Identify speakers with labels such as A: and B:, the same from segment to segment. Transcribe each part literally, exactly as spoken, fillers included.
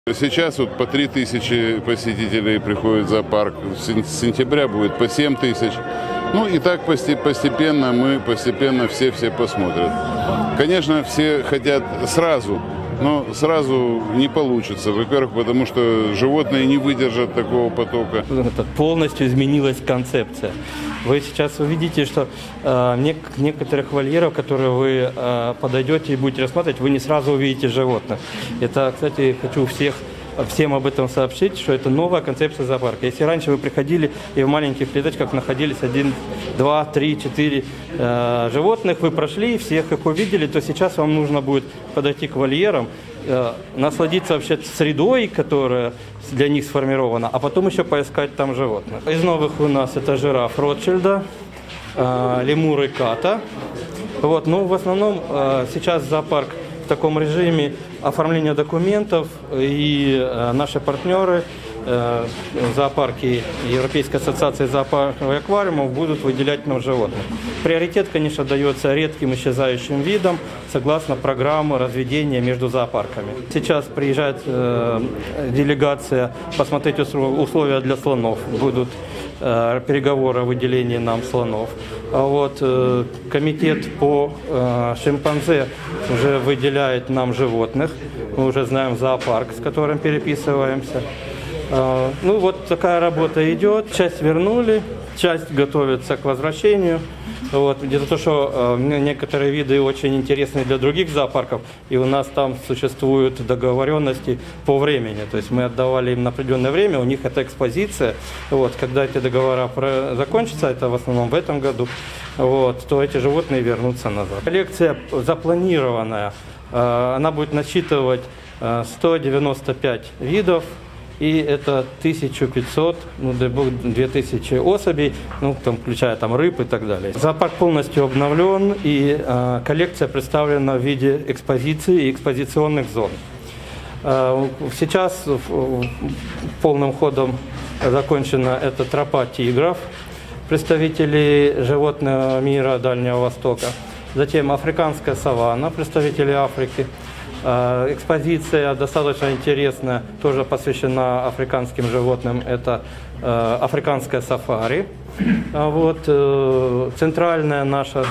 A: Сейчас вот по три тысячи посетителей приходит в зоопарк, с сентября будет по семь тысяч. Ну и так постепенно мы, постепенно все-все посмотрят. Конечно, все хотят сразу, но сразу не получится. Во-первых, потому что животные не выдержат такого потока.
B: Полностью изменилась концепция. Вы сейчас увидите, что э, нек некоторых вольеров, которые вы э, подойдете и будете рассматривать, вы не сразу увидите животных. Это, кстати, хочу всех всем об этом сообщить, что это новая концепция зоопарка. Если раньше вы приходили и в маленьких клеточках находились один, два, три, четыре э, животных, вы прошли, всех их увидели, то сейчас вам нужно будет подойти к вольерам, э, насладиться вообще средой, которая для них сформирована, а потом еще поискать там животных. Из новых у нас это жираф Ротшильда, э, лемуры Ката. Вот, ну, в основном э, сейчас зоопарк в таком режиме оформления документов, и э, наши партнеры, э, зоопарки Европейской ассоциации зоопарков и аквариумов будут выделять нам животных. Приоритет, конечно, дается редким исчезающим видам согласно программы разведения между зоопарками. Сейчас приезжает э, делегация посмотреть условия для слонов. Будут э, переговоры о выделении нам слонов. А вот э, комитет по э, шимпанзе уже выделяет нам животных. Мы уже знаем зоопарк, с которым переписываемся. Э, ну вот такая работа идет. Часть вернули, часть готовится к возвращению. Вот, где-то то, что э, некоторые виды очень интересны для других зоопарков, и у нас там существуют договоренности по времени. То есть мы отдавали им на определенное время, у них это экспозиция. Вот, когда эти договора про... закончатся, это в основном в этом году, вот, то эти животные вернутся назад. Коллекция запланированная, э, она будет насчитывать э, сто девяносто пять видов. И это тысяча пятьсот, ну, две тысячи особей, ну, там, включая там, рыб и так далее. Зоопарк полностью обновлен, и э, коллекция представлена в виде экспозиции и экспозиционных зон. Э, сейчас э, полным ходом закончена эта тропа тигров, представителей животного мира Дальнего Востока. Затем африканская саванна, представители Африки. Экспозиция достаточно интересная, тоже посвящена африканским животным. Это э, африканское сафари. Вот, э, центральная наша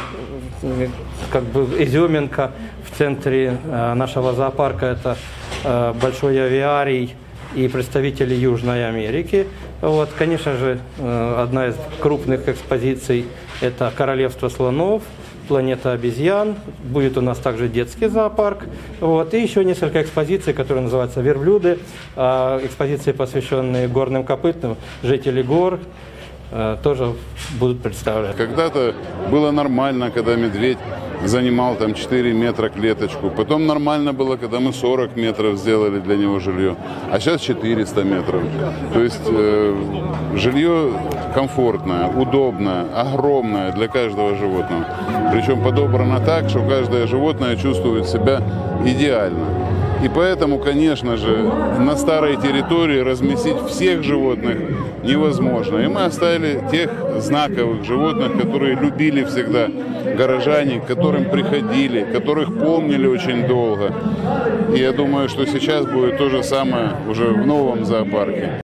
B: как бы изюминка в центре э, нашего зоопарка – это э, большой авиарий и представители Южной Америки. Вот, конечно же, э, одна из крупных экспозиций – это королевство слонов, планета обезьян, будет у нас также детский зоопарк, вот, и еще несколько экспозиций, которые называются верблюды, экспозиции, посвященные горным копытным, жители гор, тоже будут представлены.
A: Когда-то было нормально, когда медведь занимал там четыре метра клеточку. Потом нормально было, когда мы сорок метров сделали для него жилье. А сейчас четыреста метров. То есть э, жилье комфортное, удобное, огромное для каждого животного. Причем подобрано так, что каждое животное чувствует себя идеально. И поэтому, конечно же, на старой территории разместить всех животных невозможно. И мы оставили тех знаковых животных, которые любили всегда горожане, к которым приходили, которых помнили очень долго. И я думаю, что сейчас будет то же самое уже в новом зоопарке.